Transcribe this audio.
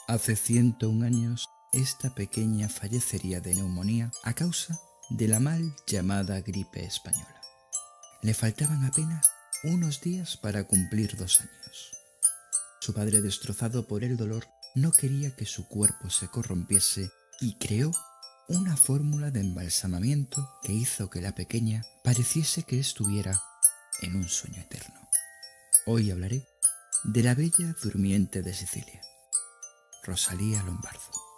Hace 101 años, esta pequeña fallecería de neumonía a causa de la mal llamada gripe española. Le faltaban apenas unos días para cumplir 2 años. Su padre, destrozado por el dolor, no quería que su cuerpo se corrompiese y creó una fórmula de embalsamamiento que hizo que la pequeña pareciese que estuviera en un sueño eterno. Hoy hablaré de la bella durmiente de Sicilia, Rosalía Lombardo.